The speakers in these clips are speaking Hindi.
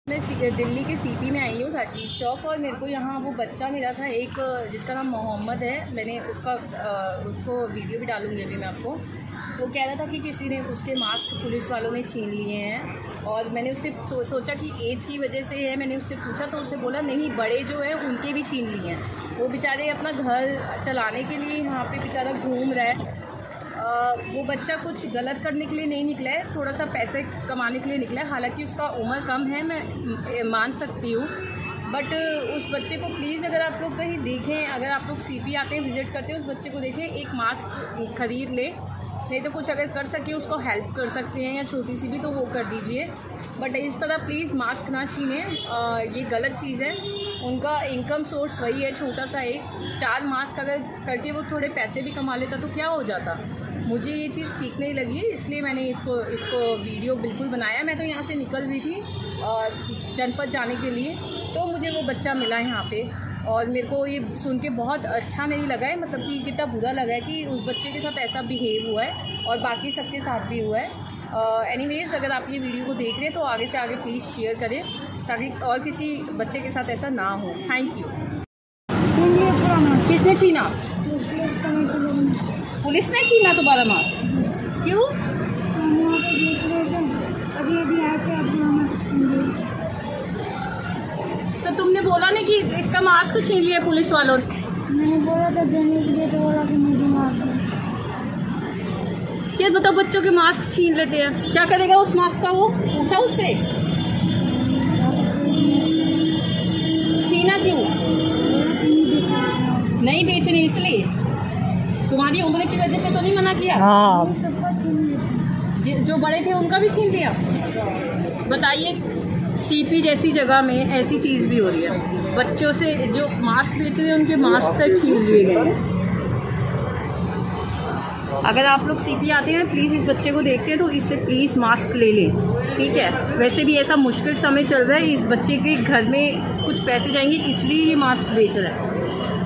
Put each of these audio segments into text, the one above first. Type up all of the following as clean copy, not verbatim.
मैं दिल्ली के सीपी में आई हूँ अजीत चौक, और मेरे को यहाँ वो बच्चा मिला था एक, जिसका नाम मोहम्मद है। मैंने उसको वीडियो भी डालूंगी अभी मैं आपको। वो कह रहा था कि किसी ने उसके मास्क पुलिस वालों ने छीन लिए हैं, और मैंने उससे सोचा कि एज की वजह से है। मैंने उससे पूछा तो उसने बोला नहीं, बड़े जो हैं उनके भी छीन लिए हैं। वो बेचारे अपना घर चलाने के लिए यहाँ पे बेचारा घूम रहा है। वो बच्चा कुछ गलत करने के लिए नहीं निकला है, थोड़ा सा पैसे कमाने के लिए निकला है। हालांकि उसका उम्र कम है, मैं मान सकती हूँ, बट उस बच्चे को प्लीज़, अगर आप लोग कहीं देखें, अगर आप लोग सीपी आते हैं, विज़िट करते हैं, उस बच्चे को देखें, एक मास्क ख़रीद ले, नहीं तो कुछ अगर कर सके उसको हेल्प कर सकते हैं, या छोटी सी भी तो वो कर दीजिए। बट इस तरह प्लीज़ मास्क ना छीनें, ये गलत चीज़ है। उनका इनकम सोर्स वही है, छोटा सा एक 4 मास्क अगर करके वो थोड़े पैसे भी कमा लेता तो क्या हो जाता। मुझे ये चीज़ ठीक नहीं लगी है, इसलिए मैंने इसको वीडियो बिल्कुल बनाया। मैं तो यहाँ से निकल रही थी जनपद जाने के लिए, तो मुझे वो बच्चा मिला यहाँ पे, और मेरे को ये सुन के बहुत अच्छा नहीं लगा है, मतलब कि कितना बुरा लगा है कि उस बच्चे के साथ ऐसा बिहेव हुआ है, और बाकी सबके साथ भी हुआ है। एनीवेज, अगर आप ये वीडियो को देख रहे हैं तो आगे से आगे प्लीज़ शेयर करें, ताकि और किसी बच्चे के साथ ऐसा ना हो। Thank you. किसने छीना? पुलिस ने छीना तुम्हारा मास्क? क्यों? तो तुमने बोला नहीं कि इसका मास्क छीन लिया पुलिस वालों ने? मैंने बोला था देने के लिए, तो बोला कि मुझे मास्क। क्या बताओ, बच्चों के मास्क छीन लेते हैं, क्या करेगा उस मास्क का? वो पूछा उससे? छीना क्यों? नहीं बेचने इसलिए? तुम्हारी उम्र की वजह से तो नहीं मना किया? हाँ। जो बड़े थे उनका भी छीन लिया? बताइए, सीपी जैसी जगह में ऐसी चीज़ भी हो रही है। बच्चों से जो मास्क बेच रहे हैं उनके मास्क तक छीन लिए गए। अगर आप लोग सीपी आते हैं प्लीज़, इस बच्चे को देखते हैं तो इससे प्लीज़ मास्क ले लें, ठीक है? वैसे भी ऐसा मुश्किल समय चल रहा है, इस बच्चे के घर में कुछ पैसे जाएंगे इसलिए ये मास्क बेच रहा है।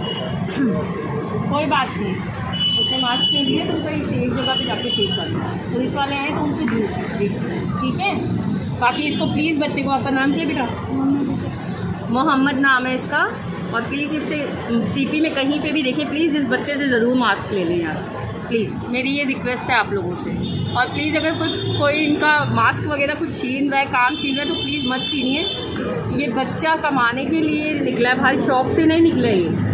कोई बात नहीं, उसने मास्क के लिए तुम कहीं एक जगह पे जाके चेक कर लो, पुलिस वाले आए तो उनसे दूर, ठीक है? बाकी इसको प्लीज़, बच्चे को, आपका नाम क्या बेटा? मोहम्मद नाम है इसका। और प्लीज़ इससे सीपी में कहीं पे भी देखें, प्लीज़ इस बच्चे से ज़रूर मास्क ले लें यार, प्लीज़, मेरी ये रिक्वेस्ट है आप लोगों से। और प्लीज़ अगर कोई इनका मास्क वगैरह कुछ छीन रहा है, काम छीन रहा है, तो प्लीज़ मत छीनिए। ये बच्चा कमाने के लिए निकला है भाई, शौक से नहीं निकला ये।